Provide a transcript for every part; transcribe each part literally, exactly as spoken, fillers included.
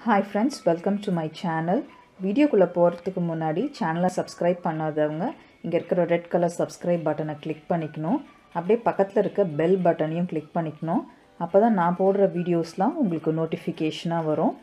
Hi friends, welcome to my channel. Video குள்ள போறதுக்கு முன்னாடி சேனலை subscribe பண்ணாதவங்க இங்க இருக்கிற red color subscribe பட்டனை click பண்ணிக்கணும். அப்படியே பக்கத்துல இருக்க bell பட்டனையும் click பண்ணிக்கணும். அப்பதான் நான் போடுற வீடியோஸ்லாம் உங்களுக்கு நோட்டிஃபிகேஷனா வரும்.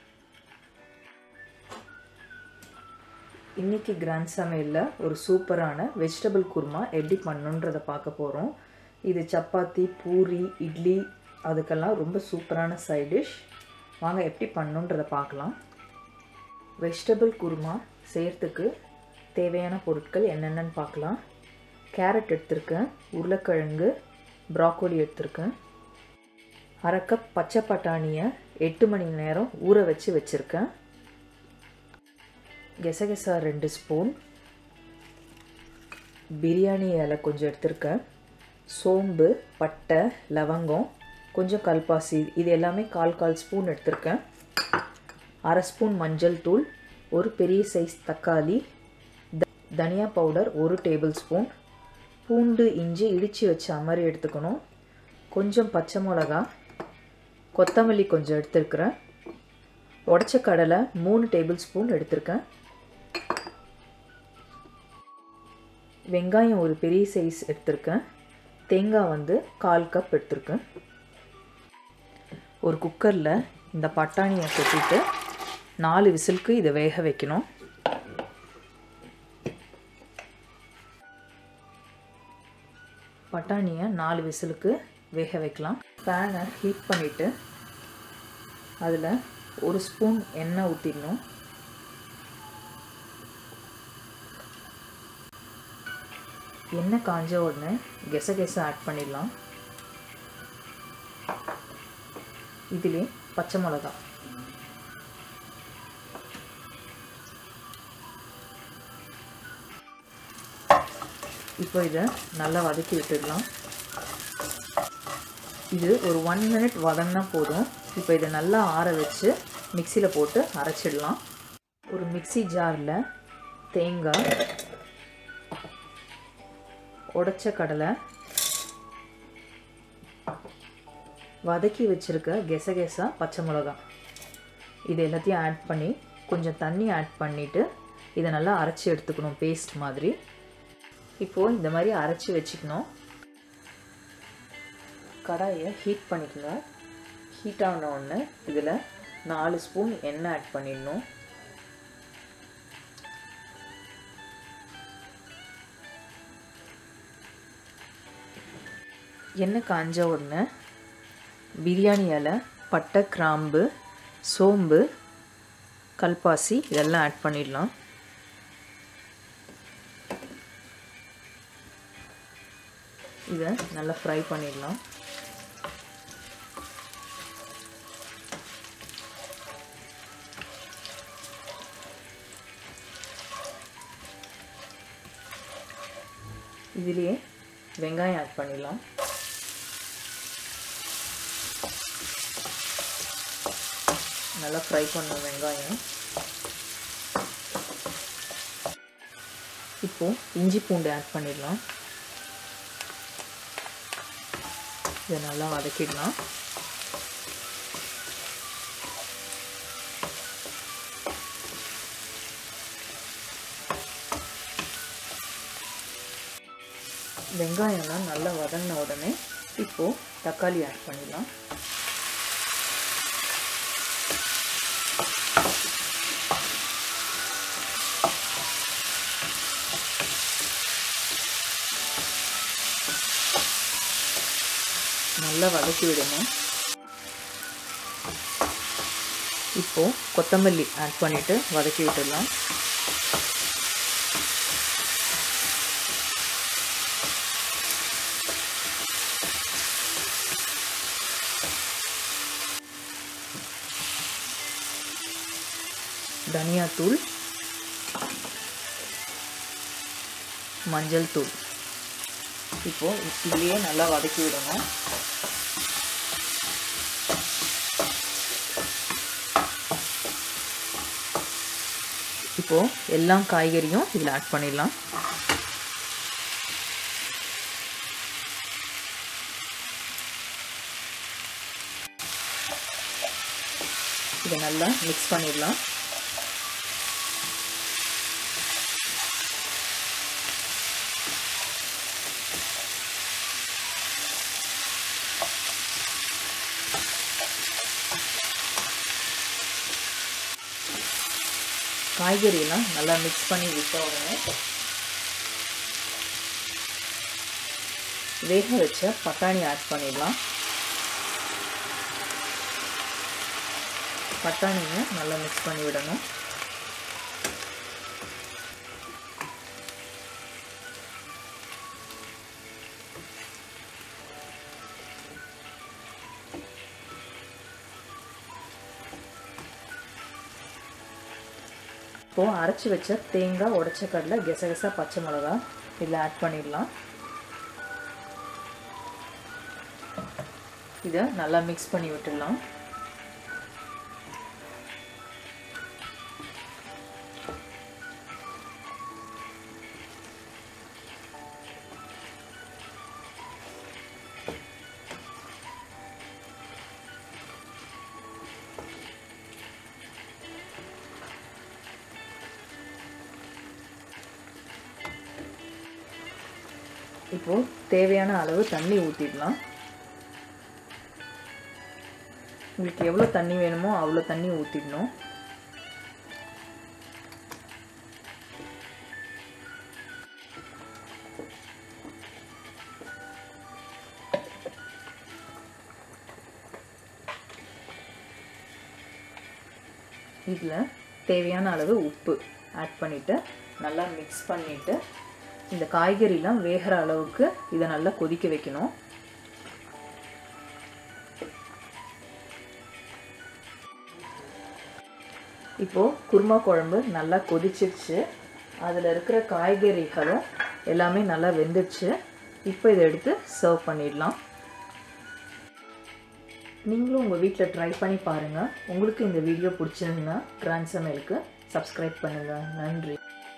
இன்னைக்கு கிராண்ட் சமையல்ல ஒரு சூப்பரான வெஜிடபிள் குருமா எப்படி பண்ணனும்ன்றத பார்க்க போறோம். இது சப்பாத்தி, பூரி, இட்லி அதுக்கெல்லாம் ரொம்ப சூப்பரான சைடு டிஷ். வாங்க எப்படி பண்ணனும்ன்றத பார்க்கலாம். வெஜிடபிள் குருமா செய்யிறதுக்கு தேவையான பொருட்கள் என்னென்னன்னு பார்க்கலாம். கேரட் எடுத்துர்க்கேன், உருளைக்கிழங்கு, ப்ரோக்கோலி எடுத்துர்க்கேன். அரை கப் பச்சை பட்டாணியை எட்டு மணி நேரம் ஊற வச்சு வச்சிருக்கேன். கெசகெசா ரெண்டு ஸ்பூன், பிரியாணி இலை கொஞ்சம் எடுத்துர்க்கேன், சோம்பு, பட்டை, லவங்கம், கொஞ்சம் கல்பாசி, இது எல்லாமே கால் கால் ஸ்பூன் எடுத்துர்க்கேன். அரை ஸ்பூன் மஞ்சள் தூள், ஒரு பெரிய சைஸ் தக்காளி, தனியா பவுடர் ஒரு டேபிள் ஸ்பூன், பூண்டு இஞ்சி இடித்து வச்ச மாதிரி எடுத்துக்கணும், கொஞ்சம் பச்சை மிளகா, கொத்தமல்லி கொஞ்சம் எடுத்துருக்கிறேன், உடச்ச கடலை மூணு டேபிள் ஸ்பூன் எடுத்துருக்கேன், வெங்காயம் ஒரு பெரிய சைஸ் எடுத்துருக்கேன், தேங்காய் வந்து கால் கப் எடுத்துருக்கேன். ஒரு குக்கரில் இந்த பட்டாணியை கொட்டிட்டு நாலு விசிலுக்கு இதை வேக வைக்கணும். பட்டாணியை நாலு விசிலுக்கு வேக வைக்கலாம். பேனை ஹீட் பண்ணிவிட்டு அதில் ஒரு ஸ்பூன் எண்ணெய் ஊற்றிடணும். எண்ணெய் காஞ்ச உடனே கெசகெச ஆட் பண்ணிடலாம். இதிலே பச்சை மிளகா, இப்போ இதை நல்லா வதக்கி விட்டுடலாம். இது ஒரு ஒன் மினிட் வதங்கினா போதும். இப்போ இதை நல்லா ஆற வச்சு மிக்சியில் போட்டு அரைச்சிடலாம். ஒரு மிக்சி ஜாரில் தேங்காய், உடைச்ச கடலை, வதக்கி வச்சுருக்க கெசகெசா பச்சை மிளகா இது எல்லாத்தையும் ஆட் பண்ணி கொஞ்சம் தண்ணி ஆட் பண்ணிவிட்டு இதை நல்லா அரைச்சி எடுத்துக்கணும் பேஸ்ட் மாதிரி. இப்போது இந்த மாதிரி அரைச்சி வச்சுக்கணும். கடாயை ஹீட் பண்ணிக்கணும். ஹீட் ஆன உடனே இதில் நாலு ஸ்பூன் எண்ணெய் ஆட் பண்ணிடணும். எண்ணெய் காஞ்ச உடனே பிரியாணி இலை, பட்டை, கிராம்பு, சோம்பு, கல்பாசி இதெல்லாம் ஆட் பண்ணிடலாம். இதை நல்லா ஃப்ரை பண்ணிடலாம். இதிலேயே வெங்காயம் ஆட் பண்ணிடலாம். நல்லா ஃப்ரை பண்ண வெங்காயம். இப்போ இஞ்சி பூண்டு ஆட் பண்ணிடலாம். இதை நல்லா வதக்கிடலாம். வெங்காயம்லாம் நல்லா வதங்கின உடனே இப்போ தக்காளி ஆட் பண்ணிடலாம். நல்லா வதக்கி விடணும். இப்போ கொத்தமல்லி ஆட் பண்ணிட்டு வதக்கி விட்டுடலாம். தனியா தூள், மஞ்சள் தூள் இப்போ இதுலயே நல்லா வதக்கி விடணும். இப்போ எல்லா காய்கறியும் இதில் ஆட் பண்ணிடலாம். இதை நல்லா மிக்ஸ் பண்ணிடலாம். காய்கறியெல்லாம் நல்லா மிக்ஸ் பண்ணி விட்ட உடனே வேக வச்ச பட்டாணி ஆட் பண்ணிடலாம். பட்டாணியை நல்லா மிக்ஸ் பண்ணி விடணும். இப்போது அரைச்சி வச்ச தேங்காய், உடைச்ச கடலை, கெசகசா, பச்சை மிளகா இதில் ஆட் பண்ணிடலாம். இதை நல்லா மிக்ஸ் பண்ணி விட்டுடலாம். இப்போது தேவையான அளவு தண்ணி ஊற்றிடலாம். உங்களுக்கு எவ்வளோ தண்ணி வேணுமோ அவ்வளோ தண்ணி ஊற்றிடணும். இதில் தேவையான அளவு உப்பு ஆட் பண்ணிவிட்டு நல்லா மிக்ஸ் பண்ணிவிட்டு இந்த காய்கறிலாம் வேகிற அளவுக்கு இதை நல்லா கொதிக்க வைக்கணும். இப்போது குருமா குழம்பு நல்லா கொதிச்சிருச்சு. அதில் இருக்கிற காய்கறிகளும் எல்லாமே நல்லா வெந்துடுச்சு. இப்போ இதை எடுத்து சர்வ் பண்ணிடலாம். நீங்களும் உங்கள் வீட்டில் ட்ரை பண்ணி பாருங்கள். உங்களுக்கு இந்த வீடியோ பிடிச்சிருந்தா கிராண்ட் சமையலுக்கு சப்ஸ்கிரைப் பண்ணுங்கள். நன்றி.